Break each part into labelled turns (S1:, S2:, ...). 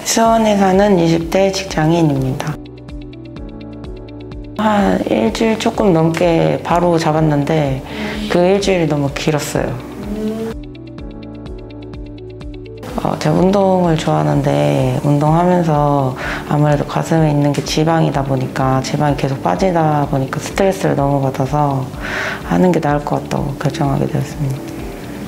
S1: 수원에 사는 20대 직장인입니다. 한 일주일 조금 넘게 바로 잡았는데 그 일주일이 너무 길었어요. 제가 운동을 좋아하는데 운동하면서 아무래도 가슴에 있는 게 지방이다 보니까 지방이 계속 빠지다 보니까 스트레스를 너무 받아서 하는 게 나을 것 같다고 결정하게 되었습니다.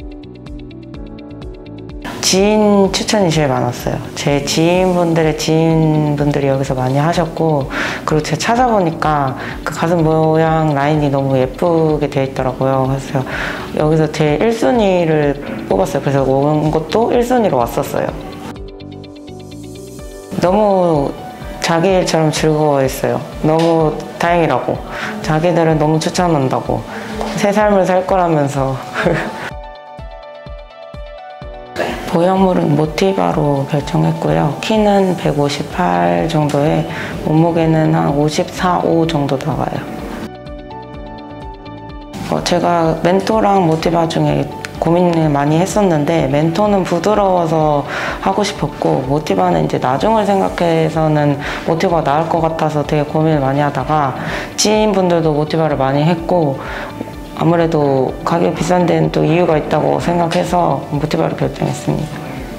S1: 지인 추천이 제일 많았어요. 제 지인분들의 지인분들이 여기서 많이 하셨고, 그리고 제가 찾아보니까 그 가슴 모양 라인이 너무 예쁘게 되어 있더라고요. 그래서 여기서 제일 1순위를 뽑았어요. 그래서 온 것도 1순위로 왔었어요. 너무 자기 일처럼 즐거워했어요. 너무 다행이라고. 자기들은 너무 추천한다고. 새 삶을 살 거라면서. 보형물은 모티바로 결정했고요. 키는 158 정도에 몸무게는 한 54, 5 정도 나와요. 제가 멘토랑 모티바 중에 고민을 많이 했었는데 멘토는 부드러워서 하고 싶었고 모티바는 이제 나중을 생각해서는 모티바가 나을 것 같아서 되게 고민을 많이 하다가 지인분들도 모티바를 많이 했고 아무래도 가격이 비싼 데는 또 이유가 있다고 생각해서 모티바를 결정했습니다.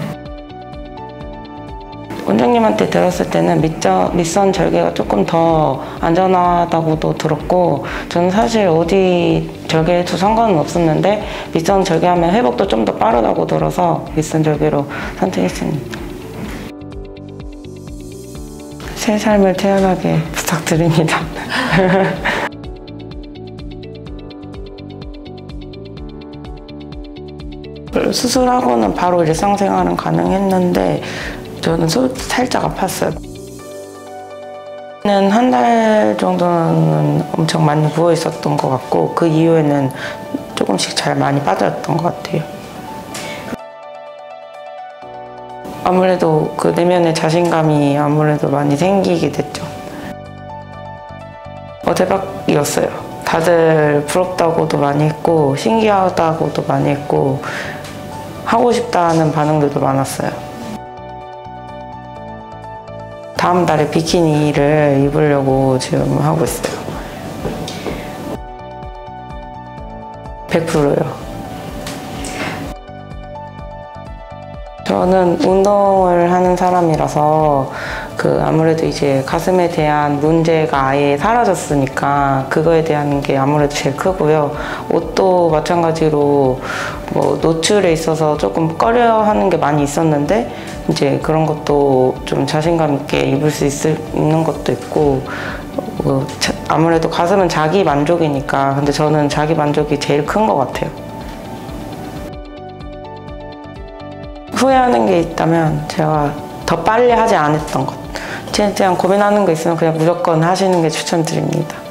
S1: 원장님한테 들었을 때는 밑선 절개가 조금 더 안전하다고도 들었고 저는 사실 어디 절개해도 상관은 없었는데 밑선 절개하면 회복도 좀 더 빠르다고 들어서 밑선 절개로 선택했습니다. 새 삶을 태어나게 부탁드립니다. 수술하고는 바로 일상생활은 가능했는데 저는 살짝 아팠어요. 한 달 정도는 엄청 많이 부어 있었던 것 같고 그 이후에는 조금씩 잘 많이 빠졌던 것 같아요. 아무래도 그 내면의 자신감이 아무래도 많이 생기게 됐죠. 대박이었어요. 다들 부럽다고도 많이 했고 신기하다고도 많이 했고 하고 싶다는 반응들도 많았어요. 다음 달에 비키니를 입으려고 지금 하고 있어요. 100%요. 저는 운동을 하는 사람이라서 아무래도 이제 가슴에 대한 문제가 아예 사라졌으니까 그거에 대한 게 아무래도 제일 크고요. 옷도 마찬가지로 뭐 노출에 있어서 조금 꺼려하는 게 많이 있었는데 이제 그런 것도 좀 자신감 있게 입을 수 있는 것도 있고 아무래도 가슴은 자기 만족이니까 근데 저는 자기 만족이 제일 큰 것 같아요. 후회하는 게 있다면 제가 더 빨리 하지 않았던 것. 최대한 고민하는 거 있으면 그냥 무조건 하시는 게 추천드립니다.